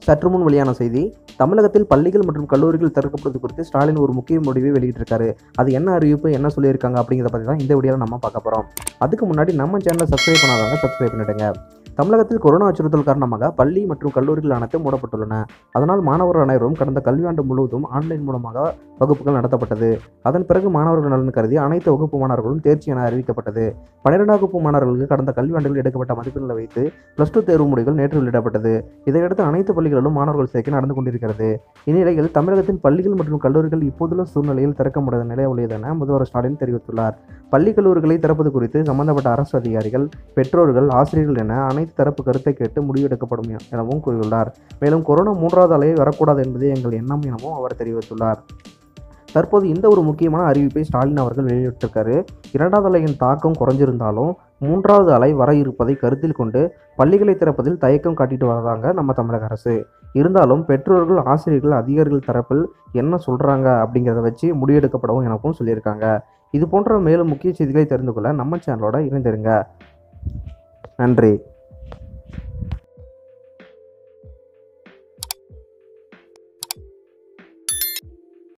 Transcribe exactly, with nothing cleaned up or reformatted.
சற்று முன் வெளியான செய்தி. தமிழகத்தில் பள்ளிகள் மற்றும் கல்லூரிகள் திறக்கப்படுவது குறித்து ஸ்டாலின் ஒரு முக்கிய முடிவை வெளியிட்டிருக்காரு. அது என்ன அறிவிப்பு, என்ன சொல்லியிருக்காங்க அப்படிங்கிறத பற்றி தான் இந்த வீடியோவில் நம்ம பார்க்க போகிறோம். அதுக்கு முன்னாடி நம்ம சேனலை சப்ஸ்கிரைப் பண்ணாதவங்க சப்ஸ்கிரைப் பண்ணிடுங்க. தமிழகத்தில் கொரோனா அச்சுறுத்தல் காரணமாக பள்ளி மற்றும் கல்லூரிகள் அனைத்தும் மூடப்பட்டுள்ளன. அதனால் மாணவர்கள் அனைவரும் கடந்த கல்வியாண்டு முழுவதும் ஆன்லைன் மூலமாக வகுப்புகள் நடத்தப்பட்டது. அதன் பிறகு மாணவர்கள் நலன் கருதி அனைத்து வகுப்பு மாணவர்களும் தேர்ச்சி என அறிவிக்கப்பட்டது. பன்னிரெண்டாம் வகுப்பு மாணவர்களுக்கு கடந்த கல்வியாண்டுகளில் எடுக்கப்பட்ட மதிப்பெண்களை வைத்து பிளஸ் டூ தேர்வு முடிவுகள் நேற்று வெளியிடப்பட்டது. இதையடுத்து அனைத்து பள்ளிகளிலும் மாணவர்கள் சேர்க்கை நடந்து கொண்டிருக்கிறது. இந்நிலையில் தமிழகத்தின் பள்ளிகள் மற்றும் கல்லூரிகள் இப்போதுள்ள சூழ்நிலையில் திறக்க முடியாத நிலை உள்ளது என முதல்வர் ஸ்டாலின் தெரிவித்துள்ளார். பள்ளி கல்லூரிகளை திறப்பது குறித்து சம்பந்தப்பட்ட அரசு அதிகாரிகள், பெற்றோர்கள், ஆசிரியர்கள் என அனைத்து தரப்பு கருத்தை கேட்டு முடிவெடுக்கப்படும் எனவும் கூறியுள்ளார். மேலும் கொரோனா மூன்றாவது அலை வரக்கூடாது என்பதே எங்கள் எண்ணம் எனவும் அவர் தெரிவித்துள்ளார். தற்போது இந்த ஒரு முக்கியமான அறிவிப்பை ஸ்டாலின் அவர்கள் வெளியிட்டிருக்காரு. இரண்டாவது அலையின் தாக்கம் குறைஞ்சிருந்தாலும் மூன்றாவது அலை வர இருப்பதை கருத்தில் கொண்டு பள்ளிகளை திறப்பதில் தயக்கம் காட்டிட்டு வரதாங்க நம்ம தமிழக அரசு. இருந்தாலும் பெற்றோர்கள், ஆசிரியர்கள், அதிகாரிகள் தரப்பில் என்ன சொல்கிறாங்க அப்படிங்கிறத வச்சு முடிவெடுக்கப்படவும் எனக்கும் சொல்லியிருக்காங்க. இது போன்ற மேலும் முக்கிய செய்திகளை தெரிந்து கொள்ள நம்ம சேனலோட இணைந்திருங்க. நன்றி.